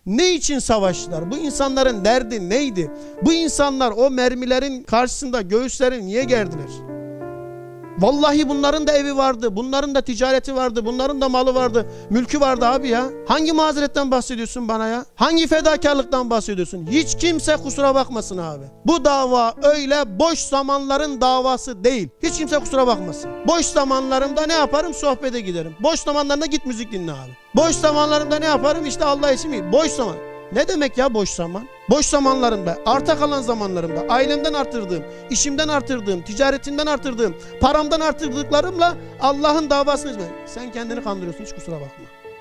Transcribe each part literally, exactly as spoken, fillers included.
Ne için savaştılar? Bu insanların derdi neydi? Bu insanlar o mermilerin karşısında göğüslerini niye gerdiler? Vallahi bunların da evi vardı, bunların da ticareti vardı, bunların da malı vardı, mülkü vardı abi ya. Hangi mazeretten bahsediyorsun bana ya? Hangi fedakarlıktan bahsediyorsun? Hiç kimse kusura bakmasın abi. Bu dava öyle boş zamanların davası değil. Hiç kimse kusura bakmasın. Boş zamanlarımda ne yaparım? Sohbete giderim. Boş zamanlarında git müzik dinle abi. Boş zamanlarımda ne yaparım? İşte Allah için. Boş zaman. Ne demek ya boş zaman? Boş zamanlarımda, arta kalan zamanlarımda, ailemden artırdığım, işimden artırdığım, ticaretimden artırdığım, paramdan artırdıklarımla Allah'ın davasını izledim. Sen kendini kandırıyorsun, hiç kusura bakma.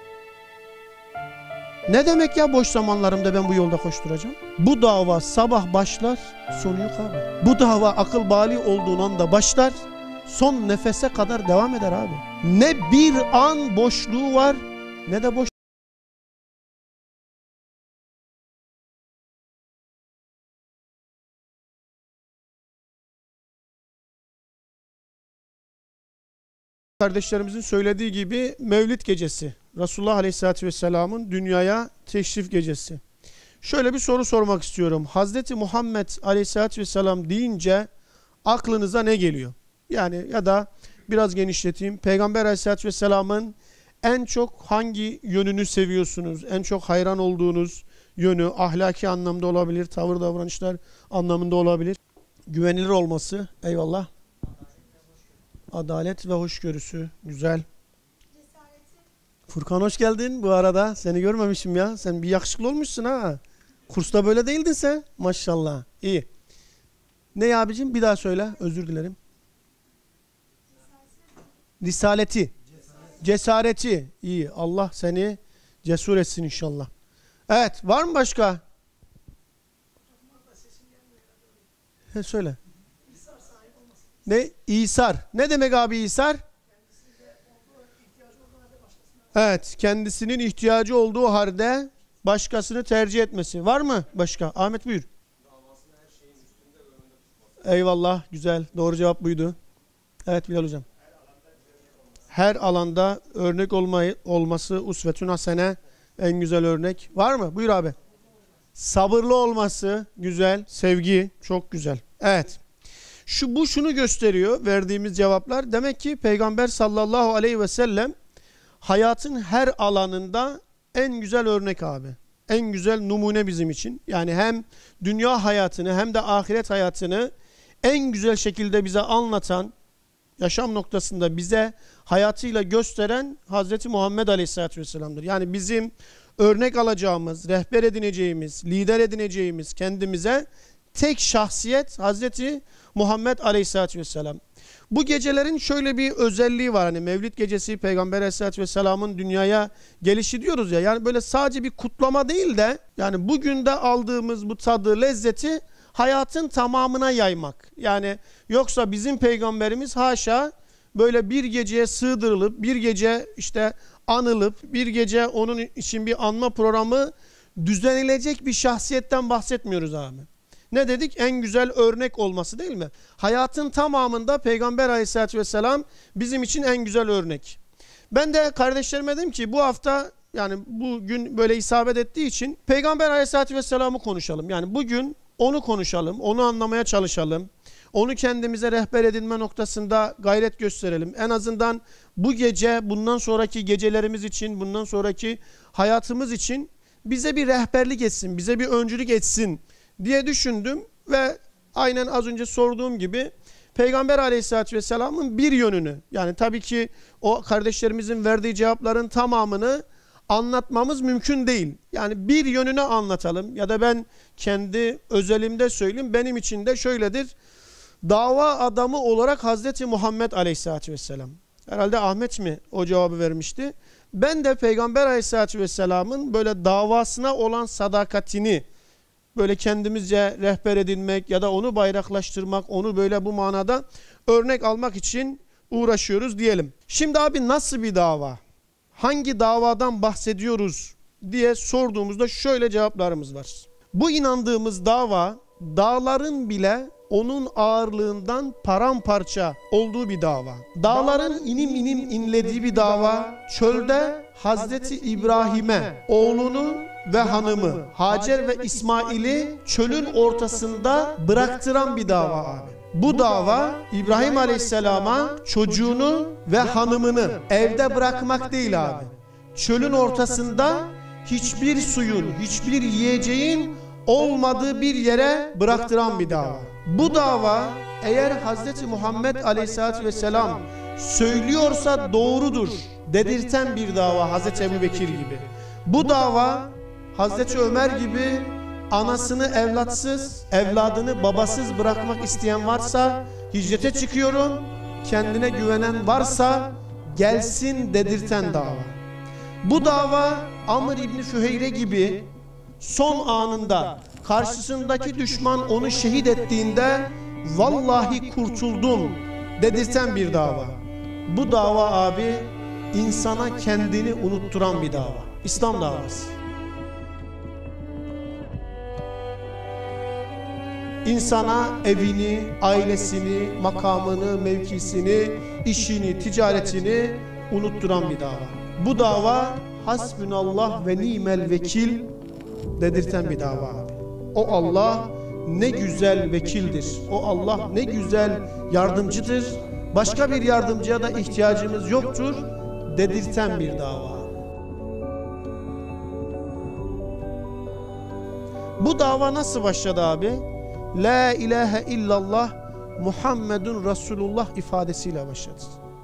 Ne demek ya boş zamanlarımda ben bu yolda koşturacağım? Bu dava sabah başlar, sonu yok abi. Bu dava akıl bali olduğun anda başlar, son nefese kadar devam eder abi. Ne bir an boşluğu var, ne de boş. Kardeşlerimizin söylediği gibi Mevlid gecesi, Resulullah Aleyhisselatü Vesselam'ın dünyaya teşrif gecesi. Şöyle bir soru sormak istiyorum. Hazreti Muhammed Aleyhisselatü Vesselam deyince aklınıza ne geliyor? Yani ya da biraz genişleteyim. Peygamber Aleyhisselatü Vesselam'ın en çok hangi yönünü seviyorsunuz? En çok hayran olduğunuz yönü ahlaki anlamda olabilir, tavır davranışlar anlamında olabilir. Güvenilir olması, eyvallah. Adalet ve hoşgörüsü. Güzel. Furkan hoş geldin bu arada. Seni görmemişim ya. Sen bir yakışıklı olmuşsun ha. Kursta böyle değildin sen. Maşallah. İyi. Ne abicim? Bir daha söyle. Özür dilerim. Risaleti. Cesareti. İyi. Allah seni cesur etsin inşallah. Evet. Var mı başka? He, söyle. Ne? İsar. Ne demek abi İsar? Evet. Kendisinin ihtiyacı olduğu halde başkasını tercih etmesi. Var mı başka? Ahmet buyur. Eyvallah. Güzel. Doğru cevap buydu. Evet Bilal hocam. Her alanda örnek olmayı, olması usvetün hasene, en güzel örnek. Var mı? Buyur abi. Sabırlı olması güzel. Sevgi çok güzel. Evet. Şu bu şunu gösteriyor verdiğimiz cevaplar. Demek ki Peygamber sallallahu aleyhi ve sellem hayatın her alanında en güzel örnek abi. En güzel numune bizim için. Yani hem dünya hayatını hem de ahiret hayatını en güzel şekilde bize anlatan, yaşam noktasında bize hayatıyla gösteren Hazreti Muhammed Aleyhisselatü Vesselam'dır. Yani bizim örnek alacağımız, rehber edineceğimiz, lider edineceğimiz kendimize tek şahsiyet Hazreti Muhammed Aleyhisselatü Vesselam. Bu gecelerin şöyle bir özelliği var. Hani Mevlid gecesi Peygamber Aleyhisselatü Vesselam'ın dünyaya gelişi diyoruz ya. Yani böyle sadece bir kutlama değil de yani bugün de aldığımız bu tadı, lezzeti hayatın tamamına yaymak. Yani yoksa bizim peygamberimiz haşa böyle bir geceye sığdırılıp bir gece işte anılıp bir gece onun için bir anma programı düzenlenecek bir şahsiyetten bahsetmiyoruz abi. Ne dedik? En güzel örnek olması değil mi? Hayatın tamamında Peygamber Aleyhisselatü Vesselam bizim için en güzel örnek. Ben de kardeşlerime dedim ki bu hafta yani bugün böyle isabet ettiği için Peygamber Aleyhisselatü Vesselam'ı konuşalım. Yani bugün onu konuşalım, onu anlamaya çalışalım. Onu kendimize rehber edinme noktasında gayret gösterelim. En azından bu gece, bundan sonraki gecelerimiz için, bundan sonraki hayatımız için bize bir rehberlik etsin, bize bir öncülük etsin diye düşündüm ve aynen az önce sorduğum gibi Peygamber Aleyhisselatü Vesselam'ın bir yönünü, yani tabii ki o kardeşlerimizin verdiği cevapların tamamını anlatmamız mümkün değil. Yani bir yönünü anlatalım ya da ben kendi özelimde söyleyeyim. Benim için de şöyledir. Dava adamı olarak Hazreti Muhammed Aleyhisselatü Vesselam. Herhalde Ahmet mi o cevabı vermişti? Ben de Peygamber Aleyhisselatü Vesselam'ın böyle davasına olan sadakatini böyle kendimizce rehber edinmek ya da onu bayraklaştırmak, onu böyle bu manada örnek almak için uğraşıyoruz diyelim. Şimdi abi nasıl bir dava? Hangi davadan bahsediyoruz diye sorduğumuzda şöyle cevaplarımız var. Bu inandığımız dava dağların bile onun ağırlığından paramparça olduğu bir dava. Dağların inim inim inlediği bir dava. Çölde Hazreti İbrahim'e oğlunu ve hanımı Hacer ve İsmail'i çölün ortasında bıraktıran bir dava abi. Bu dava İbrahim Aleyhisselam'a çocuğunu ve hanımını evde bırakmak değil abi. Çölün ortasında hiçbir suyun, hiçbir yiyeceğin olmadığı bir yere bıraktıran bir dava. Bu dava eğer Hazreti Muhammed Aleyhisselatü Vesselam söylüyorsa doğrudur dedirten bir dava Hazreti Ebubekir gibi. Bu dava Hazreti Ömer gibi anasını evlatsız, evladını babasız bırakmak isteyen varsa hicrete çıkıyorum, kendine güvenen varsa gelsin dedirten dava. Bu dava Amr İbni Füheyre gibi son anında karşısındaki düşman onu şehit ettiğinde vallahi kurtuldum dedirten bir dava. Bu dava abi insana kendini unutturan bir dava. İslam davası. İnsana evini, ailesini, makamını, mevkisini, işini, ticaretini unutturan bir dava. Bu dava hasbunallah ve nimel vekil dedirten bir dava abi. O Allah ne güzel vekildir. O Allah ne güzel yardımcıdır. Başka bir yardımcıya da ihtiyacımız yoktur dedirten bir dava. Bu dava nasıl başladı abi? La ilahe illallah Muhammedun Resulullah ifadesiyle başladı.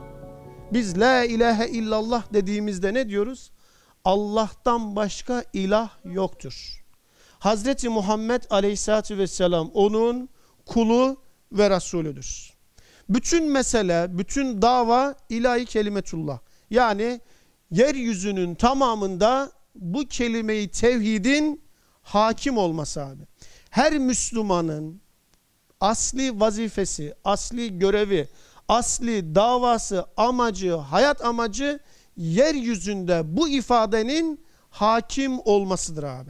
Biz la ilahe illallah dediğimizde ne diyoruz? Allah'tan başka ilah yoktur. Hazreti Muhammed Aleyhisselatü Vesselam onun kulu ve Resulüdür. Bütün mesele, bütün dava ilahi kelimetullah. Yani yeryüzünün tamamında bu kelime-i tevhidin hakim olması abi. Her Müslümanın asli vazifesi, asli görevi, asli davası, amacı, hayat amacı yeryüzünde bu ifadenin hakim olmasıdır abi.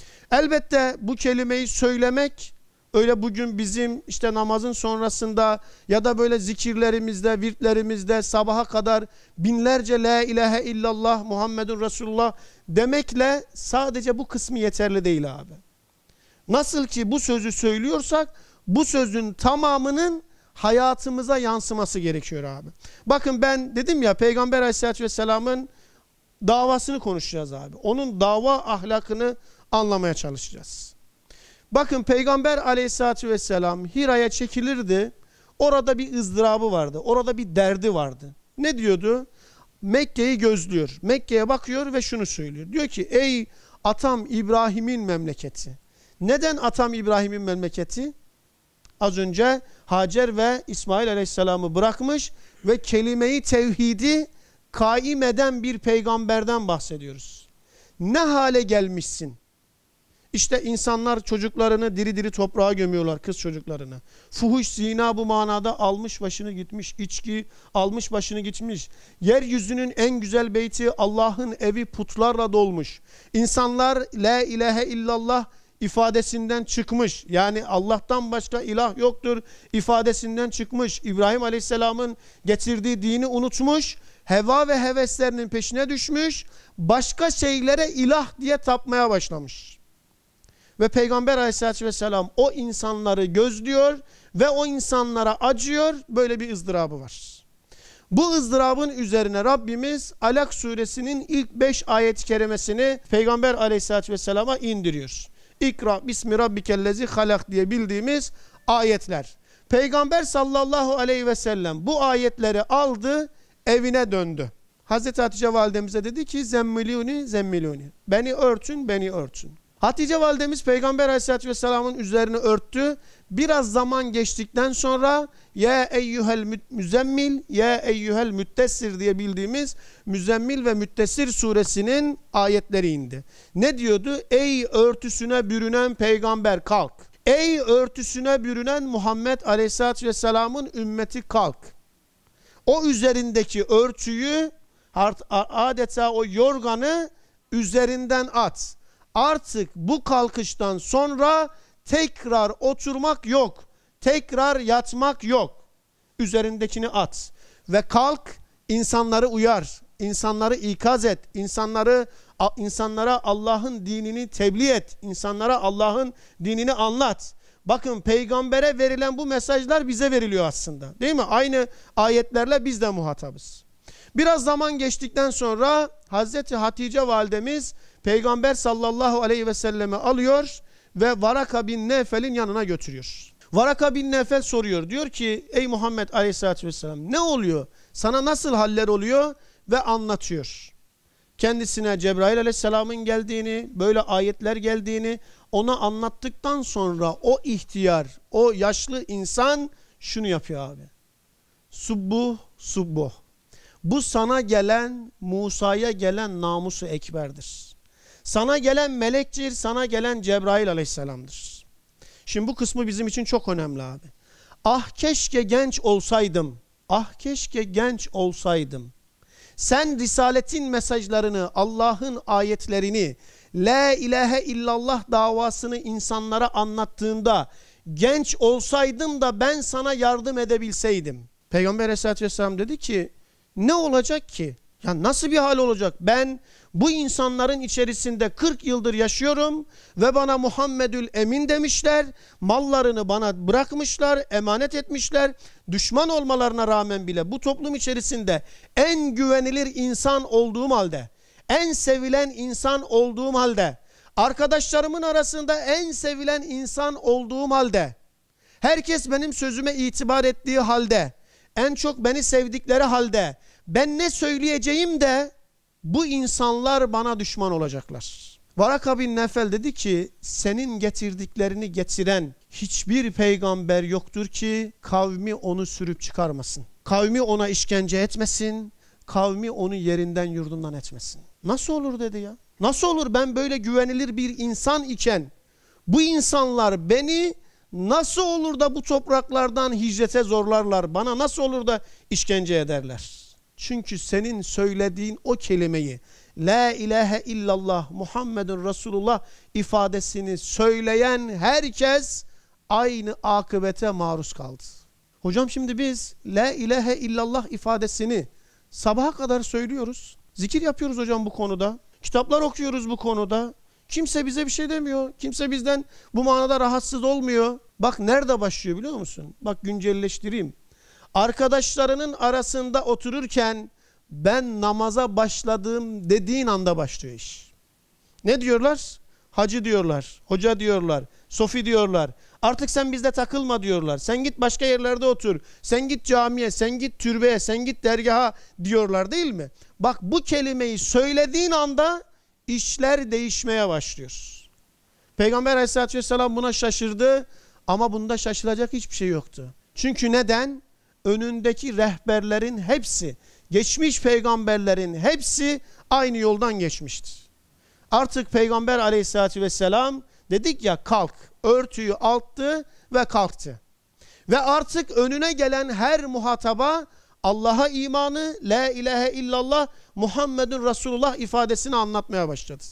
Elbette bu kelimeyi söylemek öyle bugün bizim işte namazın sonrasında ya da böyle zikirlerimizde, virtlerimizde sabaha kadar binlerce la ilahe illallah Muhammedun Resulullah demekle sadece bu kısmı yeterli değil abi. Nasıl ki bu sözü söylüyorsak bu sözün tamamının hayatımıza yansıması gerekiyor abi. Bakın ben dedim ya Peygamber Aleyhisselatü Vesselam'ın davasını konuşacağız abi. Onun dava ahlakını anlamaya çalışacağız. Bakın Peygamber Aleyhisselatü Vesselam Hira'ya çekilirdi. Orada bir ızdırabı vardı. Orada bir derdi vardı. Ne diyordu? Mekke'yi gözlüyor. Mekke'ye bakıyor ve şunu söylüyor. Diyor ki ey atam İbrahim'in memleketi. Neden atam İbrahim'in memleketi? Az önce Hacer ve İsmail Aleyhisselam'ı bırakmış ve kelime-i tevhidi kaim eden bir peygamberden bahsediyoruz. Ne hale gelmişsin? İşte insanlar çocuklarını diri diri toprağa gömüyorlar, kız çocuklarını. Fuhuş, zina bu manada almış başını gitmiş, içki almış başını gitmiş. Yeryüzünün en güzel beyti Allah'ın evi putlarla dolmuş. İnsanlar la ilahe illallah ifadesinden çıkmış. Yani Allah'tan başka ilah yoktur ifadesinden çıkmış. İbrahim Aleyhisselam'ın getirdiği dini unutmuş. Heva ve heveslerinin peşine düşmüş. Başka şeylere ilah diye tapmaya başlamış. Ve Peygamber Aleyhisselatü Vesselam o insanları gözlüyor ve o insanlara acıyor. Böyle bir ızdırabı var. Bu ızdırabın üzerine Rabbimiz Alak suresinin ilk beş ayet-i kerimesini Peygamber Aleyhisselatü Vesselam'a indiriyor. İkra bismi rabbikellezi halak diye bildiğimiz ayetler. Peygamber sallallahu aleyhi ve sellem bu ayetleri aldı, evine döndü. Hazreti Hatice validemize dedi ki zemmiluni zemmiluni. Beni örtün, beni örtün. Hatice validemiz Peygamber Aleyhisselatü Vesselam'ın üzerine örttü. Biraz zaman geçtikten sonra ya eyyuhel müzemmil, ya eyyuhel müttessir diye bildiğimiz Müzzemmil ve Müttessir suresinin ayetleri indi. Ne diyordu? Ey örtüsüne bürünen peygamber kalk. Ey örtüsüne bürünen Muhammed Aleyhisselatü Vesselam'ın ümmeti kalk. O üzerindeki örtüyü adeta o yorganı üzerinden at. Artık bu kalkıştan sonra tekrar oturmak yok. Tekrar yatmak yok. Üzerindekini at. Ve kalk insanları uyar. insanları ikaz et, insanları insanlara Allah'ın dinini tebliğ et, insanlara Allah'ın dinini anlat. Bakın peygambere verilen bu mesajlar bize veriliyor aslında. Değil mi? Aynı ayetlerle biz de muhatabız. Biraz zaman geçtikten sonra Hazreti Hatice validemiz Peygamber sallallahu aleyhi ve sellemi alıyor ve Varaka bin Nefel'in yanına götürüyor. Varaka bin Nefel soruyor. Diyor ki ey Muhammed aleyhissalatü vesselam ne oluyor? Sana nasıl haller oluyor? Ve anlatıyor. Kendisine Cebrail aleyhisselamın geldiğini, böyle ayetler geldiğini ona anlattıktan sonra o ihtiyar, o yaşlı insan şunu yapıyor abi. Subbuh, subbuh. Bu sana gelen, Musa'ya gelen namusu ekberdir. Sana gelen melektir, sana gelen Cebrail aleyhisselamdır. Şimdi bu kısmı bizim için çok önemli abi. Ah keşke genç olsaydım, ah keşke genç olsaydım. Sen Risaletin mesajlarını, Allah'ın ayetlerini, La ilahe illallah davasını insanlara anlattığında genç olsaydım da ben sana yardım edebilseydim. Peygamber aleyhissalatü vesselam dedi ki ne olacak ki? Ya nasıl bir hal olacak? Ben bu insanların içerisinde kırk yıldır yaşıyorum ve bana Muhammedül Emin demişler. Mallarını bana bırakmışlar, emanet etmişler. Düşman olmalarına rağmen bile bu toplum içerisinde en güvenilir insan olduğum halde, en sevilen insan olduğum halde, arkadaşlarımın arasında en sevilen insan olduğum halde, herkes benim sözüme itibar ettiği halde, en çok beni sevdikleri halde, ben ne söyleyeceğim de bu insanlar bana düşman olacaklar. Varaka bin Nefel dedi ki senin getirdiklerini getiren hiçbir peygamber yoktur ki kavmi onu sürüp çıkarmasın. Kavmi ona işkence etmesin, kavmi onu yerinden yurdundan etmesin. Nasıl olur dedi ya. Nasıl olur ben böyle güvenilir bir insan iken bu insanlar beni nasıl olur da bu topraklardan hicrete zorlarlar, bana nasıl olur da işkence ederler. Çünkü senin söylediğin o kelimeyi La ilahe illallah Muhammedun Resulullah ifadesini söyleyen herkes aynı akıbete maruz kaldı. Hocam şimdi biz La ilahe illallah ifadesini sabaha kadar söylüyoruz. Zikir yapıyoruz hocam bu konuda. Kitaplar okuyoruz bu konuda. Kimse bize bir şey demiyor. Kimse bizden bu manada rahatsız olmuyor. Bak nerede başlıyor biliyor musun? Bak güncelleştireyim. Arkadaşlarının arasında otururken ben namaza başladım dediğin anda başlıyor iş. Ne diyorlar? Hacı diyorlar, hoca diyorlar, sofi diyorlar. Artık sen bizde takılma diyorlar. Sen git başka yerlerde otur. Sen git camiye, sen git türbeye, sen git dergaha diyorlar değil mi? Bak bu kelimeyi söylediğin anda işler değişmeye başlıyor. Peygamber aleyhissalatü vesselam buna şaşırdı ama bunda şaşılacak hiçbir şey yoktu. Çünkü neden? Önündeki rehberlerin hepsi, geçmiş peygamberlerin hepsi aynı yoldan geçmiştir. Artık Peygamber aleyhissalatü vesselam dedik ya kalk, örtüyü alttı ve kalktı. Ve artık önüne gelen her muhataba Allah'a imanı, La ilahe illallah Muhammedun Resulullah ifadesini anlatmaya başladı.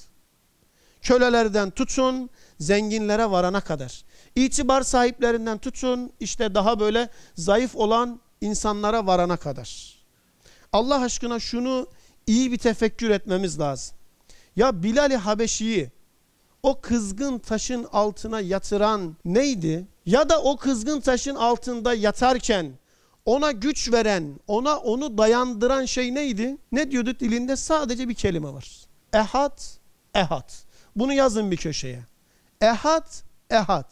Kölelerden tutun, zenginlere varana kadar. İtibar sahiplerinden tutun, işte daha böyle zayıf olan insanlara varana kadar. Allah aşkına şunu iyi bir tefekkür etmemiz lazım. Ya Bilal-i Habeşi'yi o kızgın taşın altına yatıran neydi? Ya da o kızgın taşın altında yatarken ona güç veren, ona onu dayandıran şey neydi? Ne diyordu? Dilinde sadece bir kelime var. Ehad, ehad. Bunu yazın bir köşeye. Ehad, ehad.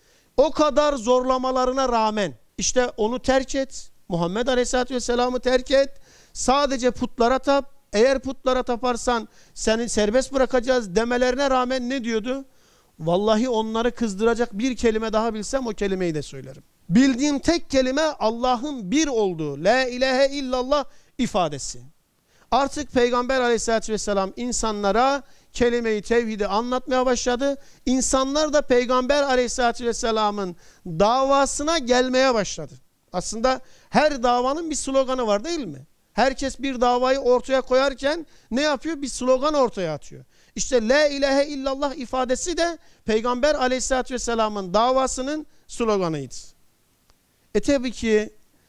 O kadar zorlamalarına rağmen işte onu terk et. Muhammed Aleyhisselatü Vesselam'ı terk et. Sadece putlara tap. Eğer putlara taparsan seni serbest bırakacağız demelerine rağmen ne diyordu? Vallahi onları kızdıracak bir kelime daha bilsem o kelimeyi de söylerim. Bildiğim tek kelime Allah'ın bir olduğu, La ilahe illallah ifadesi. Artık Peygamber aleyhissalatü vesselam insanlara kelime-i tevhidi anlatmaya başladı. İnsanlar da Peygamber aleyhissalatü vesselamın davasına gelmeye başladı. Aslında her davanın bir sloganı var değil mi? Herkes bir davayı ortaya koyarken ne yapıyor? Bir slogan ortaya atıyor. İşte La ilahe illallah ifadesi de Peygamber aleyhissalatü vesselamın davasının sloganıydı. E tabi ki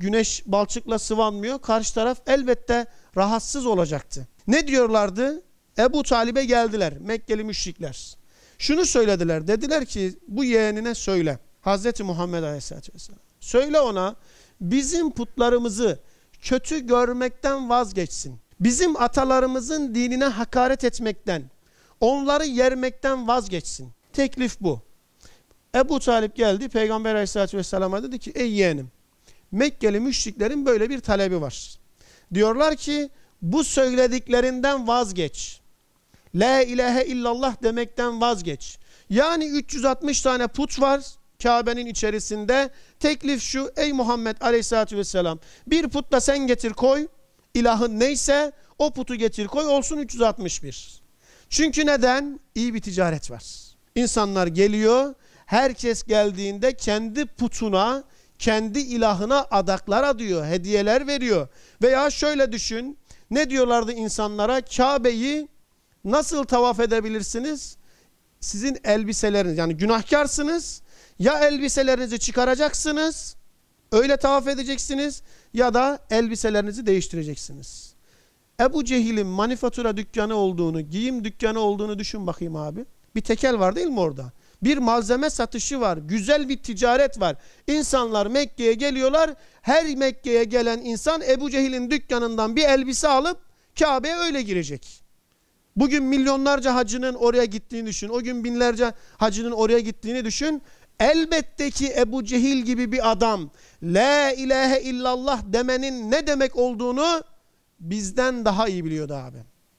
güneş balçıkla sıvanmıyor. Karşı taraf elbette rahatsız olacaktı. Ne diyorlardı? Ebu Talib'e geldiler Mekkeli müşrikler. Şunu söylediler. Dediler ki bu yeğenine söyle. Hazreti Muhammed Aleyhisselatü Vesselam. Söyle ona bizim putlarımızı kötü görmekten vazgeçsin. Bizim atalarımızın dinine hakaret etmekten, onları yermekten vazgeçsin. Teklif bu. Ebu Talip geldi Peygamber Aleyhisselatü Vesselam'a dedi ki ey yeğenim Mekkeli müşriklerin böyle bir talebi var. Diyorlar ki bu söylediklerinden vazgeç. La ilahe illallah demekten vazgeç. Yani üç yüz altmış tane put var Kabe'nin içerisinde. Teklif şu ey Muhammed Aleyhisselatü Vesselam bir put da sen getir koy. İlahın neyse o putu getir koy olsun üç yüz altmış bir. Çünkü neden? İyi bir ticaret var. İnsanlar geliyor. Herkes geldiğinde kendi putuna, kendi ilahına adaklar adıyor, hediyeler veriyor. Veya şöyle düşün, ne diyorlardı insanlara? Kabe'yi nasıl tavaf edebilirsiniz? Sizin elbiseleriniz, yani günahkarsınız, ya elbiselerinizi çıkaracaksınız, öyle tavaf edeceksiniz ya da elbiselerinizi değiştireceksiniz. Ebu Cehil'in manifatura dükkanı olduğunu, giyim dükkanı olduğunu düşün bakayım abi. Bir tekel var değil mi orada? Bir malzeme satışı var. Güzel bir ticaret var. İnsanlar Mekke'ye geliyorlar. Her Mekke'ye gelen insan Ebu Cehil'in dükkanından bir elbise alıp Kabe'ye öyle girecek. Bugün milyonlarca hacının oraya gittiğini düşün. O gün binlerce hacının oraya gittiğini düşün. Elbette ki Ebu Cehil gibi bir adam La ilahe illallah demenin ne demek olduğunu bizden daha iyi biliyordu abi.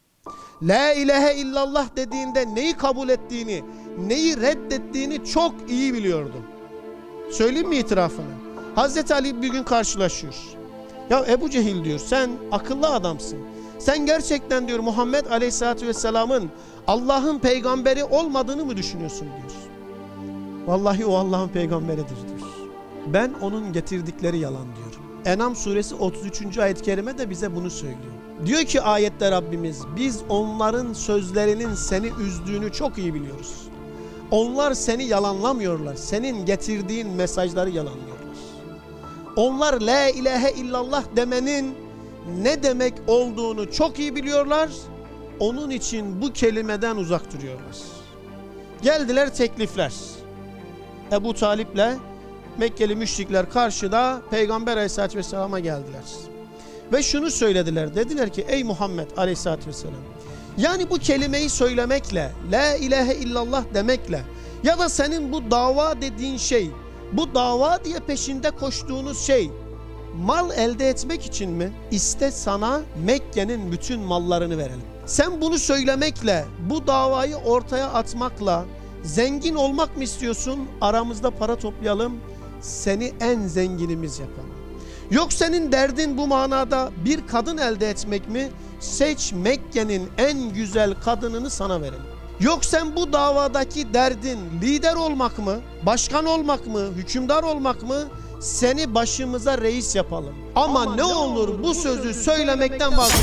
La ilahe illallah dediğinde neyi kabul ettiğini, neyi reddettiğini çok iyi biliyordu. Söyleyeyim mi itirafını? Hazreti Ali bir gün karşılaşıyor. Ya Ebu Cehil diyor sen akıllı adamsın. Sen gerçekten diyor Muhammed Aleyhisselatü Vesselam'ın Allah'ın peygamberi olmadığını mı düşünüyorsun diyor. Vallahi o Allah'ın peygamberidir diyor. Ben onun getirdikleri yalan diyor. En'am suresi otuz üçüncü ayet-i kerime de bize bunu söylüyor. Diyor ki ayette Rabbimiz biz onların sözlerinin seni üzdüğünü çok iyi biliyoruz. Onlar seni yalanlamıyorlar. Senin getirdiğin mesajları yalanlıyorlar. Onlar la ilahe illallah demenin ne demek olduğunu çok iyi biliyorlar. Onun için bu kelimeden uzak duruyorlar. Geldiler teklifler. Ebu Talip'le Mekkeli müşrikler karşıda Peygamber Aleyhisselatü Vesselam'a geldiler. Ve şunu söylediler. Dediler ki ey Muhammed Aleyhisselatü Vesselam yani bu kelimeyi söylemekle la ilahe illallah demekle ya da senin bu dava dediğin şey bu dava diye peşinde koştuğunuz şey mal elde etmek için mi? İste sana Mekke'nin bütün mallarını verelim. Sen bunu söylemekle bu davayı ortaya atmakla zengin olmak mı istiyorsun? Aramızda para toplayalım seni en zenginimiz yapalım. Yok senin derdin bu manada bir kadın elde etmek mi? Seç Mekke'nin en güzel kadınını sana verelim. Yok sen bu davadaki derdin lider olmak mı? Başkan olmak mı? Hükümdar olmak mı? Seni başımıza reis yapalım. Ama, Ama ne olur, olur bu sözü, sözü söylemekten vazgeç.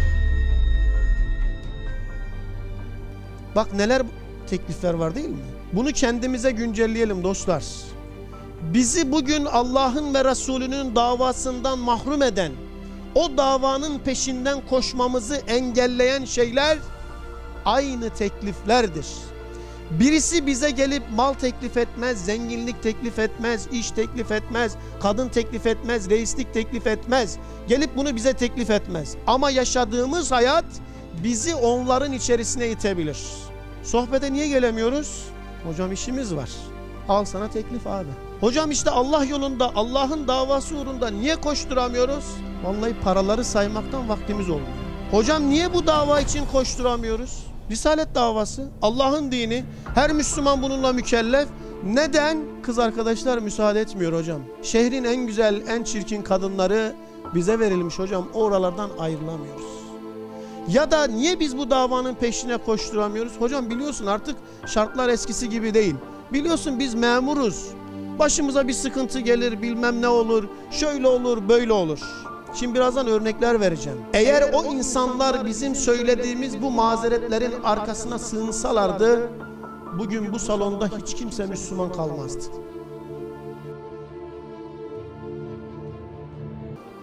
Bak neler teklifler var değil mi? Bunu kendimize güncelleyelim dostlar. Bizi bugün Allah'ın ve Resulünün davasından mahrum eden, o davanın peşinden koşmamızı engelleyen şeyler aynı tekliflerdir. Birisi bize gelip mal teklif etmez, zenginlik teklif etmez, iş teklif etmez, kadın teklif etmez, reislik teklif etmez. Gelip bunu bize teklif etmez. Ama yaşadığımız hayat bizi onların içerisine itebilir. Sohbete niye gelemiyoruz? Hocam işimiz var. Al sana teklif abi. Hocam işte Allah yolunda, Allah'ın davası uğrunda niye koşturamıyoruz? Vallahi paraları saymaktan vaktimiz olmuyor. Hocam niye bu dava için koşturamıyoruz? Risalet davası, Allah'ın dini, her Müslüman bununla mükellef. Neden? Kız arkadaşlar müsaade etmiyor hocam. Şehrin en güzel, en çirkin kadınları bize verilmiş hocam. Oralardan ayrılamıyoruz. Ya da niye biz bu davanın peşine koşturamıyoruz? Hocam biliyorsun artık şartlar eskisi gibi değil. Biliyorsun biz memuruz. Başımıza bir sıkıntı gelir, bilmem ne olur, şöyle olur, böyle olur. Şimdi birazdan örnekler vereceğim. Eğer, Eğer o insanlar bizim söylediğimiz bu mazeretlerin arkasına sığınsalardı, bugün bu salonda hiç kimse Müslüman kalmazdı.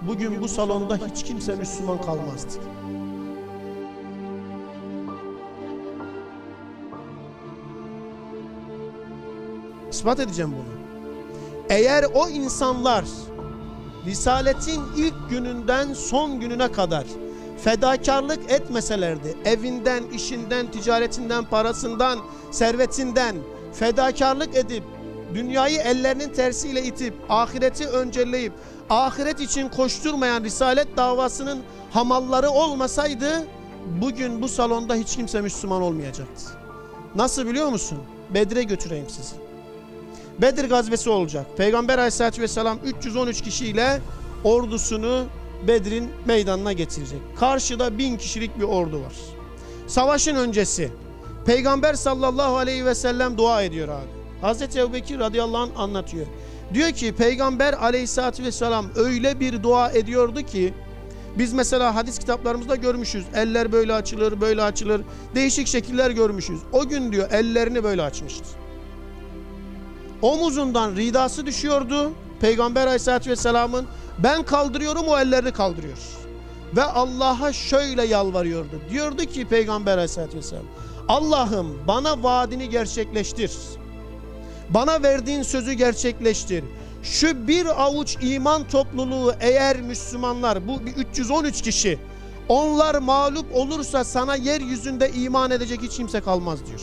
bugün bu salonda hiç kimse Müslüman kalmazdı. İspat edeceğim bunu. Eğer o insanlar Risaletin ilk gününden son gününe kadar fedakarlık etmeselerdi, evinden, işinden, ticaretinden, parasından, servetinden fedakarlık edip, dünyayı ellerinin tersiyle itip, ahireti önceleyip, ahiret için koşturmayan Risalet davasının hamalları olmasaydı, bugün bu salonda hiç kimse Müslüman olmayacaktı. Nasıl biliyor musun? Bedir'e götüreyim sizi. Bedir gazvesi olacak. Peygamber Aleyhisselatü Vesselam üç yüz on üç kişiyle ordusunu Bedir'in meydanına getirecek. Karşıda bin kişilik bir ordu var. Savaşın öncesi Peygamber sallallahu aleyhi ve sellem dua ediyor abi. Hazreti Ebubekir radıyallahu anh anlatıyor. Diyor ki Peygamber Aleyhisselatü Vesselam öyle bir dua ediyordu ki, biz mesela hadis kitaplarımızda görmüşüz. Eller böyle açılır, böyle açılır. Değişik şekiller görmüşüz. O gün diyor ellerini böyle açmıştı. Omuzundan ridası düşüyordu Peygamber Aleyhisselatü Vesselam'ın. Ben kaldırıyorum, o ellerini kaldırıyor. Ve Allah'a şöyle yalvarıyordu. Diyordu ki Peygamber Aleyhisselatü Vesselam, Allah'ım bana vaadini gerçekleştir. Bana verdiğin sözü gerçekleştir. Şu bir avuç iman topluluğu eğer Müslümanlar, bu üç yüz on üç kişi, onlar mağlup olursa sana yeryüzünde iman edecek hiç kimse kalmaz diyor.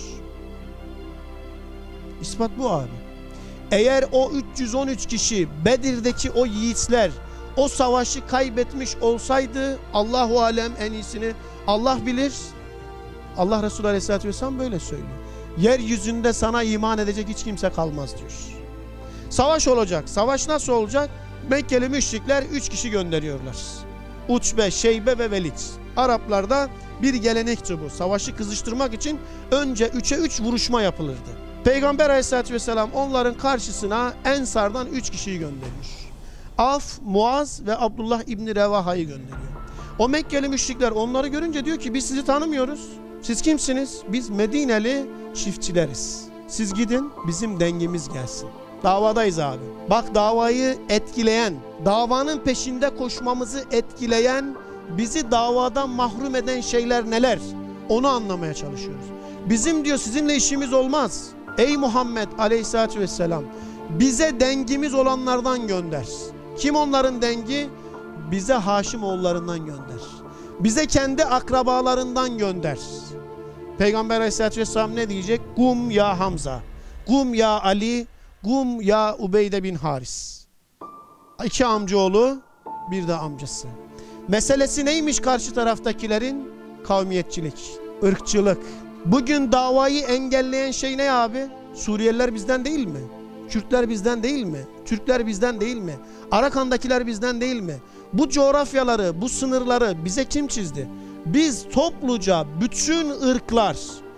İspat bu abi. Eğer o üç yüz on üç kişi, Bedir'deki o yiğitler o savaşı kaybetmiş olsaydı, Allahu alem en iyisini Allah bilir. Allah Resulü Aleyhisselatü Vesselam böyle söylüyor. Yeryüzünde sana iman edecek hiç kimse kalmaz diyor. Savaş olacak. Savaş nasıl olacak? Mekkeli müşrikler üç kişi gönderiyorlar. Utbe, Şeybe ve Velid. Araplarda bir gelenekti bu. Savaşı kızıştırmak için önce üçe üç vuruşma yapılırdı. Peygamber Aleyhisselatü Vesselam onların karşısına Ensar'dan üç kişiyi gönderiyor. Af, Muaz ve Abdullah İbni Revaha'yı gönderiyor. O Mekkeli müşrikler onları görünce diyor ki biz sizi tanımıyoruz. Siz kimsiniz? Biz Medineli çiftçileriz. Siz gidin, bizim dengimiz gelsin. Davadayız abi. Bak, davayı etkileyen, davanın peşinde koşmamızı etkileyen, bizi davadan mahrum eden şeyler neler? Onu anlamaya çalışıyoruz. Bizim diyor sizinle işimiz olmaz. Ey Muhammed Aleyhisselatü Vesselam, bize dengimiz olanlardan gönder. Kim onların dengi? Bize Haşimoğullarından gönder. Bize kendi akrabalarından gönder. Peygamber Aleyhisselatü Vesselam ne diyecek? Kum ya Hamza, kum ya Ali, kum ya Ubeyde bin Haris. İki amcaoğlu, bir de amcası. Meselesi neymiş karşı taraftakilerin? Kavmiyetçilik, ırkçılık. Bugün davayı engelleyen şey ne abi? Suriyeliler bizden değil mi? Kürtler bizden değil mi? Türkler bizden değil mi? Arakan'dakiler bizden değil mi? Bu coğrafyaları, bu sınırları bize kim çizdi? Biz topluca, bütün ırklar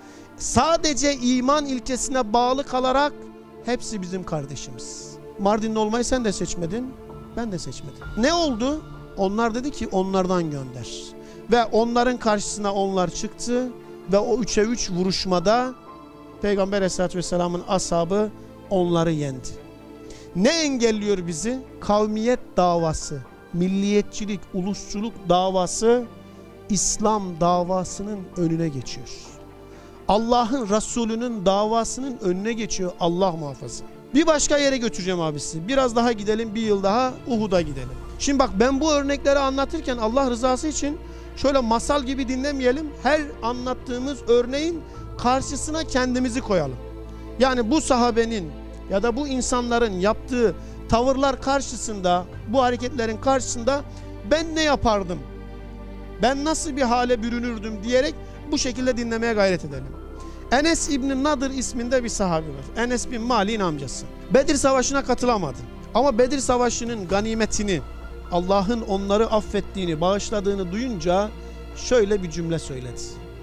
sadece iman ilkesine bağlı kalarak hepsi bizim kardeşimiz. Mardinli olmayı sen de seçmedin, ben de seçmedim. Ne oldu? Onlar dedi ki onlardan gönder. Ve onların karşısına onlar çıktı ve o üçe üç vuruşmada Peygamber Aleyhisselatü Vesselam'ın ashabı onları yendi. Ne engelliyor bizi? Kavmiyet davası, milliyetçilik, ulusçuluk davası İslam davasının önüne geçiyor. Allah'ın Resulü'nün davasının önüne geçiyor, Allah muhafaza. Bir başka yere götüreceğim abisi. Biraz daha gidelim, bir yıl daha Uhud'a gidelim. Şimdi bak, ben bu örnekleri anlatırken Allah rızası için şöyle masal gibi dinlemeyelim. Her anlattığımız örneğin karşısına kendimizi koyalım. Yani bu sahabenin ya da bu insanların yaptığı tavırlar karşısında, bu hareketlerin karşısında ben ne yapardım? Ben nasıl bir hale bürünürdüm diyerek bu şekilde dinlemeye gayret edelim. Enes İbn Nadır isminde bir sahabe var. Enes bin Malik'in amcası. Bedir Savaşı'na katılamadı. Ama Bedir Savaşı'nın ganimetini, Allah'ın onları affettiğini, bağışladığını duyunca şöyle bir cümle söyledi.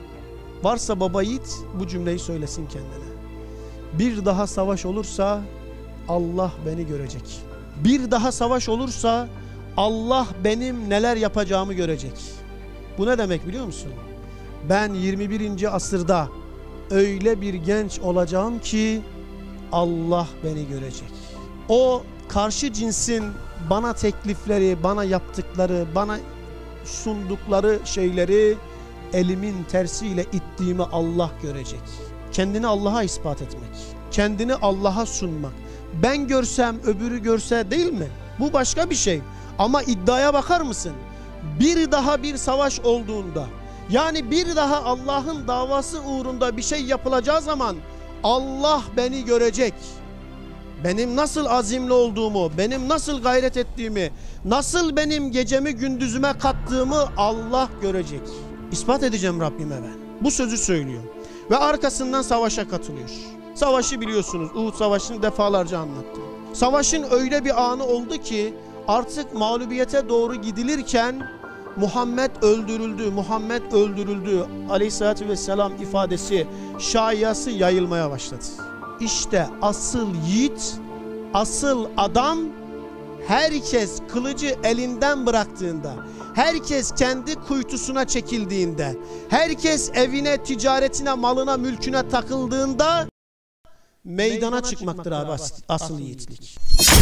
Varsa baba yiğit bu cümleyi söylesin kendine. Bir daha savaş olursa Allah beni görecek. Bir daha savaş olursa Allah benim neler yapacağımı görecek. Bu ne demek biliyor musun? Ben yirmi birinci asırda öyle bir genç olacağım ki Allah beni görecek. O karşı cinsin bana teklifleri, bana yaptıkları, bana sundukları şeyleri elimin tersiyle ittiğimi Allah görecek. Kendini Allah'a ispat etmek, kendini Allah'a sunmak. Ben görsem öbürü görse değil mi? Bu başka bir şey. Ama iddiaya bakar mısın? Bir daha bir savaş olduğunda, yani bir daha Allah'ın davası uğrunda bir şey yapılacağı zaman Allah beni görecek. Benim nasıl azimli olduğumu, benim nasıl gayret ettiğimi, nasıl benim gecemi gündüzüme kattığımı Allah görecek. İspat edeceğim Rabbime ben. Bu sözü söylüyor. Ve arkasından savaşa katılıyor. Savaşı biliyorsunuz. Uhud Savaşı'nı defalarca anlattım. Savaşın öyle bir anı oldu ki artık mağlubiyete doğru gidilirken Muhammed öldürüldü, Muhammed öldürüldü aleyhissalatü vesselam ifadesi, şaiyası yayılmaya başladı. İşte asıl yiğit, asıl adam, herkes kılıcı elinden bıraktığında, herkes kendi kuytusuna çekildiğinde, herkes evine, ticaretine, malına, mülküne takıldığında meydana, meydana çıkmaktır abi asıl, asıl yiğitlik.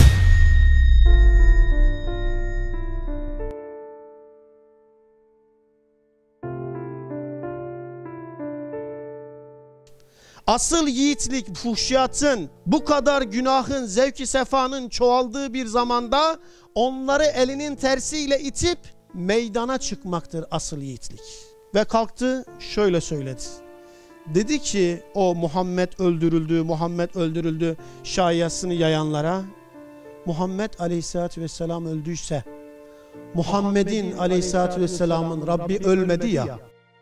Asıl yiğitlik, fuhşiyatın, bu kadar günahın, zevk-i sefanın çoğaldığı bir zamanda onları elinin tersiyle itip meydana çıkmaktır asıl yiğitlik. Ve kalktı şöyle söyledi. Dedi ki o Muhammed öldürüldü, Muhammed öldürüldü şaiyasını yayanlara, Muhammed aleyhissalatü vesselam öldüyse, Muhammed'in aleyhissalatü vesselamın Rabbi ölmedi ya,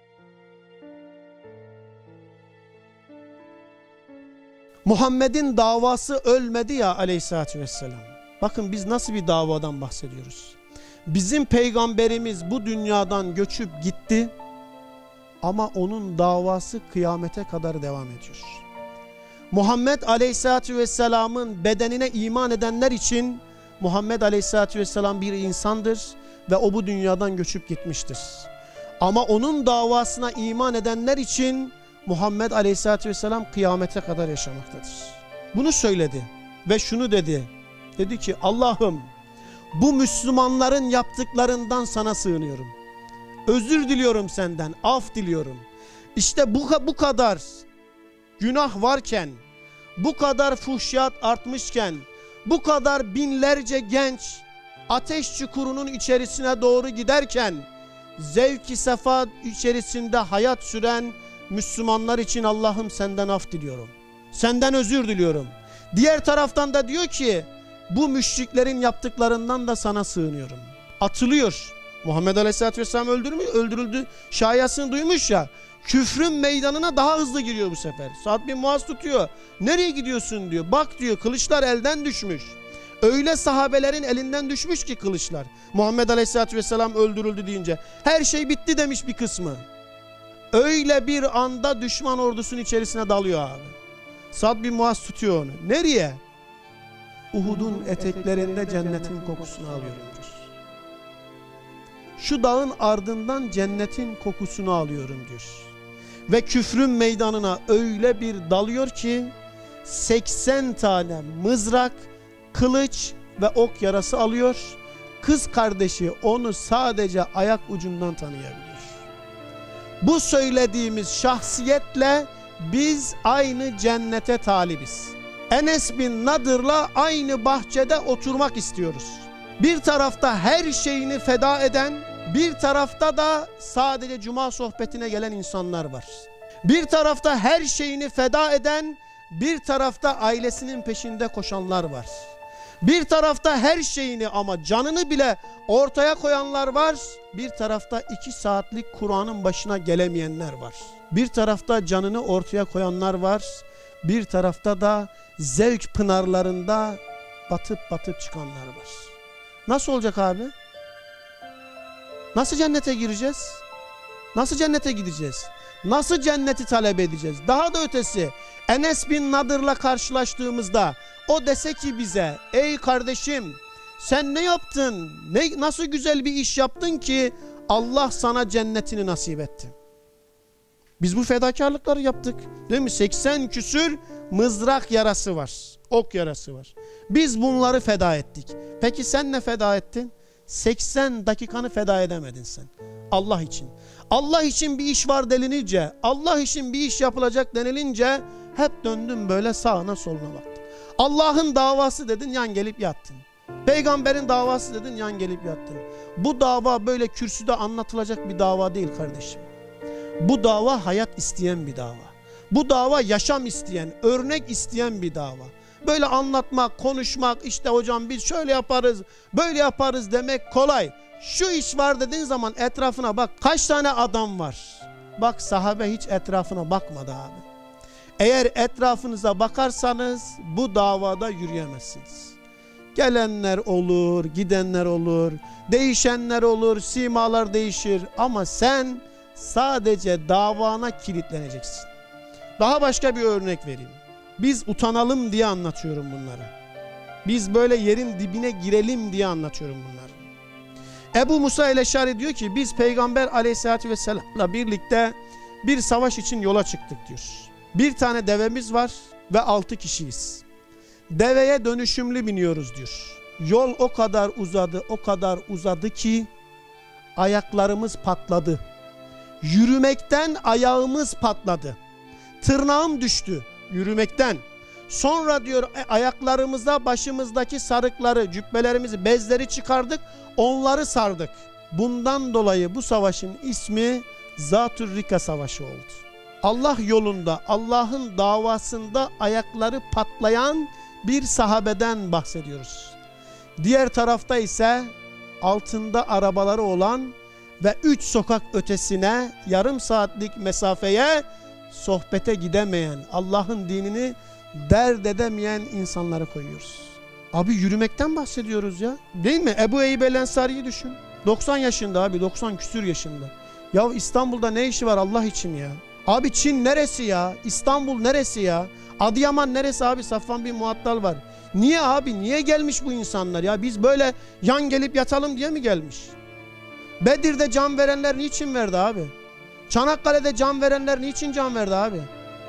Muhammed'in davası ölmedi ya aleyhissalatü vesselam. Bakın biz nasıl bir davadan bahsediyoruz. Bizim peygamberimiz bu dünyadan göçüp gitti ama onun davası kıyamete kadar devam ediyor. Muhammed aleyhissalatü vesselamın bedenine iman edenler için Muhammed aleyhissalatü vesselam bir insandır ve o bu dünyadan göçüp gitmiştir. Ama onun davasına iman edenler için Muhammed aleyhissalatü vesselam kıyamete kadar yaşamaktadır. Bunu söyledi ve şunu dedi. Dedi ki Allah'ım bu Müslümanların yaptıklarından sana sığınıyorum. Özür diliyorum senden, af diliyorum. İşte bu, bu kadar günah varken, bu kadar fuhşiyat artmışken, bu kadar binlerce genç ateş çukurunun içerisine doğru giderken, zevk-i sefa içerisinde hayat süren Müslümanlar için Allah'ım senden af diliyorum. Senden özür diliyorum. Diğer taraftan da diyor ki bu müşriklerin yaptıklarından da sana sığınıyorum. Atılıyor. Muhammed Aleyhisselatü Vesselam öldürmüş, öldürüldü. Şaiyasını duymuş ya. Küfrün meydanına daha hızlı giriyor bu sefer. Sa'd bin Muaz tutuyor. Nereye gidiyorsun diyor. Bak diyor kılıçlar elden düşmüş. Öyle sahabelerin elinden düşmüş ki kılıçlar. Muhammed Aleyhisselatü Vesselam öldürüldü deyince. Her şey bitti demiş bir kısmı. Öyle bir anda düşman ordusunun içerisine dalıyor abi. Sa'd bin Muaz tutuyor onu. Nereye? Uhud'un eteklerinde cennetin kokusunu alıyorum diyor. Şu dağın ardından cennetin kokusunu alıyorum diyor. Ve küfrün meydanına öyle bir dalıyor ki seksen tane mızrak, kılıç ve ok yarası alıyor. Kız kardeşi onu sadece ayak ucundan tanıyabiliyor. Bu söylediğimiz şahsiyetle biz aynı cennete talibiz. Enes bin Nadır'la aynı bahçede oturmak istiyoruz. Bir tarafta her şeyini feda eden, bir tarafta da sadece cuma sohbetine gelen insanlar var. Bir tarafta her şeyini feda eden, bir tarafta ailesinin peşinde koşanlar var. Bir tarafta her şeyini ama canını bile ortaya koyanlar var. Bir tarafta iki saatlik Kur'an'ın başına gelemeyenler var. Bir tarafta canını ortaya koyanlar var. Bir tarafta da zevk pınarlarında batıp batıp çıkanlar var. Nasıl olacak abi? Nasıl cennete gireceğiz? Nasıl cennete gideceğiz? Nasıl cenneti talep edeceğiz? Daha da ötesi, Enes bin Nadır'la karşılaştığımızda o dese ki bize, ey kardeşim sen ne yaptın? Ne, nasıl güzel bir iş yaptın ki Allah sana cennetini nasip etti. Biz bu fedakarlıkları yaptık. Değil mi? seksen küsür mızrak yarası var, ok yarası var. Biz bunları feda ettik. Peki sen ne feda ettin? seksen dakikanı feda edemedin sen. Allah için. Allah için bir iş var denilince, Allah için bir iş yapılacak denilince hep döndün böyle sağına soluna baktın. Allah'ın davası dedin, yan gelip yattın. Peygamberin davası dedin, yan gelip yattın. Bu dava böyle kürsüde anlatılacak bir dava değil kardeşim. Bu dava hayat isteyen bir dava. Bu dava yaşam isteyen, örnek isteyen bir dava. Böyle anlatmak, konuşmak, işte hocam biz şöyle yaparız, böyle yaparız demek kolay. Şu iş var dediğin zaman etrafına bak. Kaç tane adam var? Bak, sahabe hiç etrafına bakmadı abi. Eğer etrafınıza bakarsanız bu davada yürüyemezsiniz. Gelenler olur, gidenler olur, değişenler olur, simalar değişir ama sen sadece davana kilitleneceksin. Daha başka bir örnek vereyim. Biz utanalım diye anlatıyorum bunları. Biz böyle yerin dibine girelim diye anlatıyorum bunları. Ebu Musa el-Eşari diyor ki biz Peygamber aleyhissalatü vesselam'la birlikte bir savaş için yola çıktık diyor. Bir tane devemiz var ve altı kişiyiz. Deveye dönüşümlü biniyoruz diyor. Yol o kadar uzadı, o kadar uzadı ki ayaklarımız patladı. Yürümekten ayağımız patladı. Tırnağım düştü yürümekten. Sonra diyor ayaklarımıza başımızdaki sarıkları, cübbelerimizi, bezleri çıkardık, onları sardık. Bundan dolayı bu savaşın ismi Zatür Rika Savaşı oldu. Allah yolunda, Allah'ın davasında ayakları patlayan bir sahabeden bahsediyoruz. Diğer tarafta ise altında arabaları olan ve üç sokak ötesine yarım saatlik mesafeye sohbete gidemeyen, Allah'ın dinini dert edemeyen insanları koyuyoruz. Abi yürümekten bahsediyoruz ya. Değil mi? Ebu Eyyub el-Ensari'yi düşün. doksan yaşında abi, doksan küsür yaşında. Ya İstanbul'da ne işi var Allah için ya? Abi Çin neresi ya? İstanbul neresi ya? Adıyaman neresi abi? Safvan bin Muattal var. Niye abi? Niye gelmiş bu insanlar ya? Biz böyle yan gelip yatalım diye mi gelmiş? Bedir'de can verenler niçin verdi abi? Çanakkale'de can verenler niçin can verdi abi?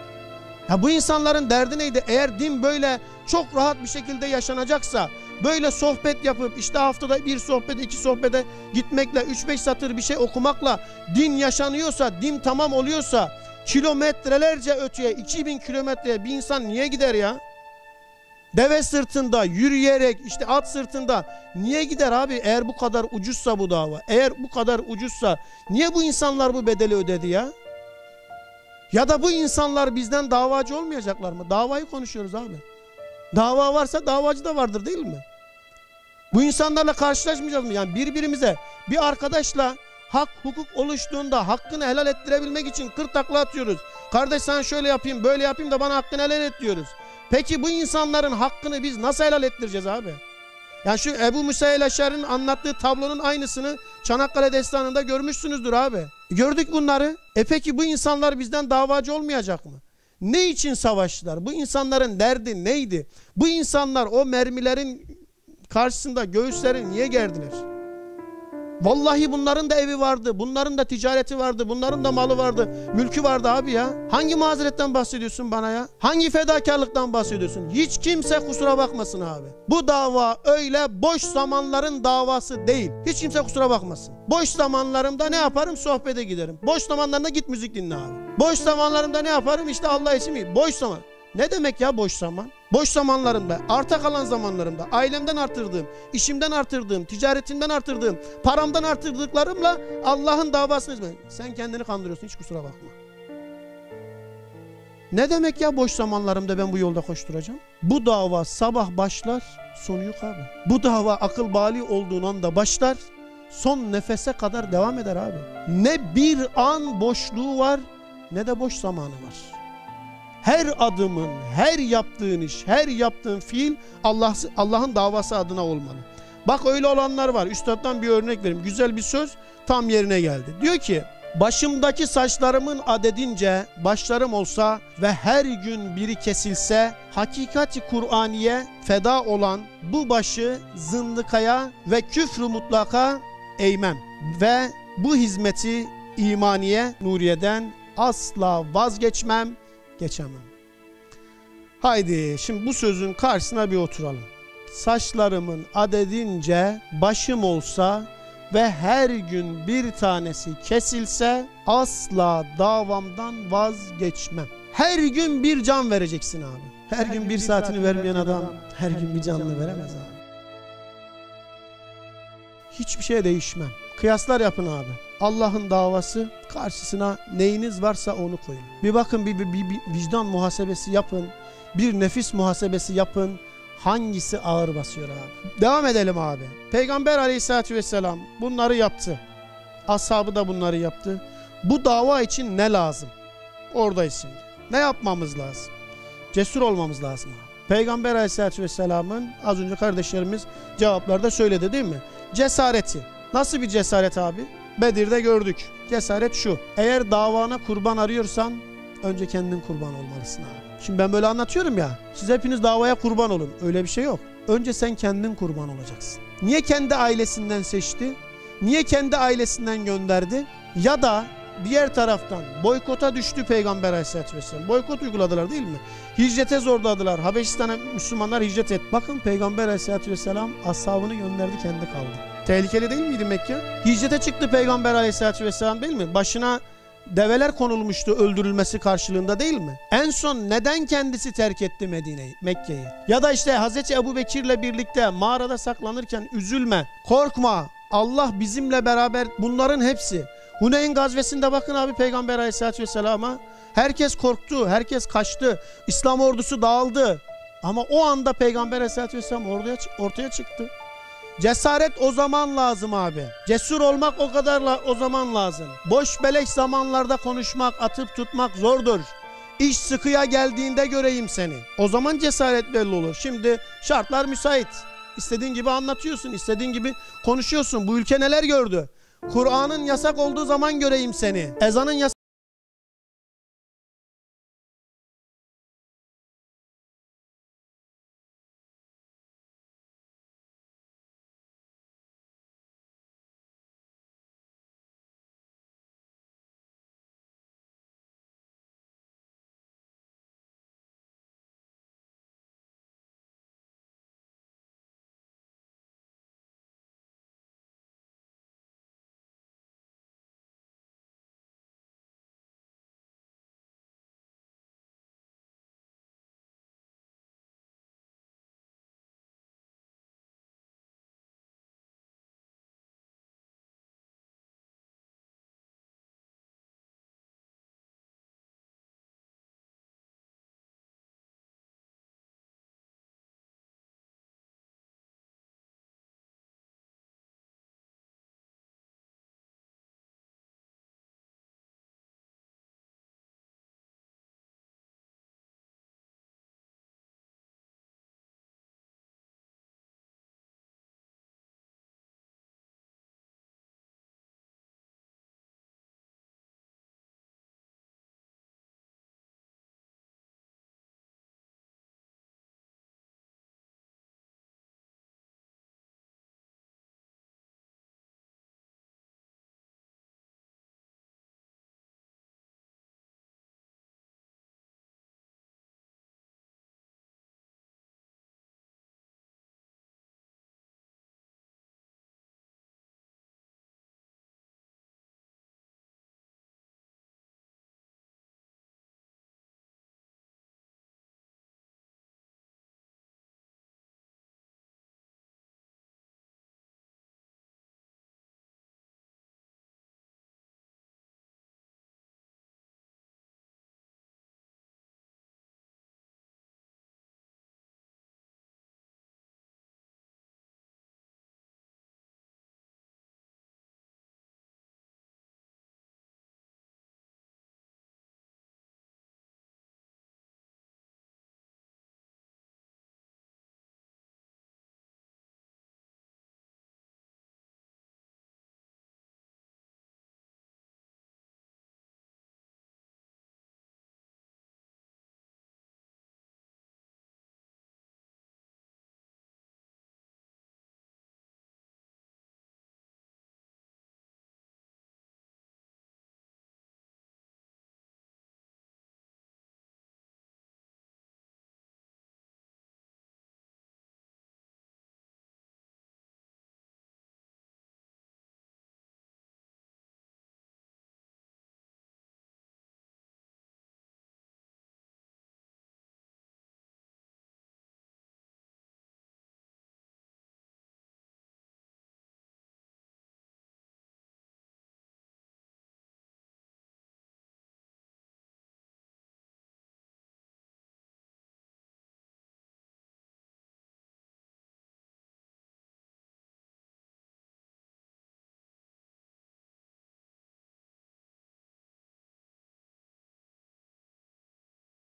Ya bu insanların derdi neydi? Eğer din böyle çok rahat bir şekilde yaşanacaksa, böyle sohbet yapıp işte haftada bir sohbete, iki sohbete gitmekle, üç beş satır bir şey okumakla din yaşanıyorsa, din tamam oluyorsa, kilometrelerce öteye, iki bin kilometreye bir insan niye gider ya? Deve sırtında, yürüyerek, işte at sırtında niye gider abi? Eğer bu kadar ucuzsa bu dava, eğer bu kadar ucuzsa niye bu insanlar bu bedeli ödedi ya? Ya da bu insanlar bizden davacı olmayacaklar mı? Davayı konuşuyoruz abi. Dava varsa davacı da vardır değil mi? Bu insanlarla karşılaşmayacağız mı? Yani birbirimize, bir arkadaşla hak, hukuk oluştuğunda hakkını helal ettirebilmek için kırk takla atıyoruz. Kardeş sen şöyle yapayım, böyle yapayım da bana hakkını helal et diyoruz. Peki bu insanların hakkını biz nasıl helal ettireceğiz abi? Yani şu Ebu Musa el-Eşari'nin anlattığı tablonun aynısını Çanakkale Destanı'nda görmüşsünüzdür abi. Gördük bunları. E peki bu insanlar bizden davacı olmayacak mı? Ne için savaştılar? Bu insanların derdi neydi? Bu insanlar o mermilerin karşısında göğüsleri niye gerdiler? Vallahi bunların da evi vardı, bunların da ticareti vardı, bunların da malı vardı, mülkü vardı abi ya. Hangi mazeretten bahsediyorsun bana ya? Hangi fedakarlıktan bahsediyorsun? Hiç kimse kusura bakmasın abi. Bu dava öyle boş zamanların davası değil. Hiç kimse kusura bakmasın. Boş zamanlarımda ne yaparım? Sohbete giderim. Boş zamanlarında git müzik dinle abi. Boş zamanlarımda ne yaparım? İşte Allah için mi? Boş zaman. Ne demek ya boş zaman? Boş zamanlarımda, arta kalan zamanlarımda, ailemden artırdığım, işimden artırdığım, ticaretimden artırdığım, paramdan artırdıklarımla Allah'ın davasını izlemek. Sen kendini kandırıyorsun, hiç kusura bakma. Ne demek ya boş zamanlarımda ben bu yolda koşturacağım? Bu dava sabah başlar, sonu yok abi. Bu dava akıl bali olduğun anda başlar, son nefese kadar devam eder abi. Ne bir an boşluğu var, ne de boş zamanı var. Her adımın, her yaptığın iş, her yaptığın fiil Allah, Allah'ın davası adına olmalı. Bak öyle olanlar var. Üstad'dan bir örnek vereyim. Güzel bir söz tam yerine geldi. Diyor ki, başımdaki saçlarımın adedince başlarım olsa ve her gün biri kesilse, hakikati Kur'aniye feda olan bu başı zındıkaya ve küfrü mutlaka eğmem. Ve bu hizmeti imaniye, nuriyeden asla vazgeçmem, geçemem. Haydi şimdi bu sözün karşısına bir oturalım. Saçlarımın adedince başım olsa ve her gün bir tanesi kesilse asla davamdan vazgeçmem. Her gün bir can vereceksin abi. Her, her gün bir, bir saatini, saatini vermeyen adam, adam her, her gün bir canını veremez abi. Hiçbir şeye değişmem. Kıyaslar yapın abi. Allah'ın davası karşısına neyiniz varsa onu koyun. Bir bakın bir, bir, bir, bir vicdan muhasebesi yapın. Bir nefis muhasebesi yapın. Hangisi ağır basıyor abi? Devam edelim abi. Peygamber aleyhissalatü vesselam bunları yaptı. Ashabı da bunları yaptı. Bu dava için ne lazım? Oradayız şimdi. Ne yapmamız lazım? Cesur olmamız lazım abi. Peygamber aleyhissalatü vesselamın az önce kardeşlerimiz cevaplarda söyledi değil mi? Cesareti. Nasıl bir cesaret abi? Bedir'de gördük. Cesaret şu. Eğer davana kurban arıyorsan önce kendin kurban olmalısın abi. Şimdi ben böyle anlatıyorum ya. Siz hepiniz davaya kurban olun. Öyle bir şey yok. Önce sen kendin kurban olacaksın. Niye kendi ailesinden seçti? Niye kendi ailesinden gönderdi? Ya da diğer taraftan boykota düştü Peygamber Aleyhisselatü Vesselam. Boykot uyguladılar değil mi? Hicrete zorladılar. Habeşistan'a Müslümanlar hicret et. Bakın Peygamber Aleyhisselatü Vesselam ashabını gönderdi, kendi kaldı. Tehlikeli değil miydi Mekke? Hicrete çıktı Peygamber Aleyhisselatü Vesselam değil mi? Başına develer konulmuştu öldürülmesi karşılığında değil mi? En son neden kendisi terk etti Medine'yi, Mekke'yi? Ya da işte Hazreti Ebubekir'le birlikte mağarada saklanırken üzülme, korkma, Allah bizimle beraber, bunların hepsi. Huneyn gazvesinde bakın abi Peygamber Aleyhisselatü Vesselam'a. Herkes korktu, herkes kaçtı. İslam ordusu dağıldı. Ama o anda Peygamber Aleyhisselatü Vesselam ortaya, ortaya çıktı. Cesaret o zaman lazım abi. Cesur olmak o kadar o zaman lazım. Boş beleş zamanlarda konuşmak, atıp tutmak zordur. İş sıkıya geldiğinde göreyim seni. O zaman cesaret belli olur. Şimdi şartlar müsait. İstediğin gibi anlatıyorsun, istediğin gibi konuşuyorsun. Bu ülke neler gördü? Kur'an'ın yasak olduğu zaman göreyim seni. Ezanın yasak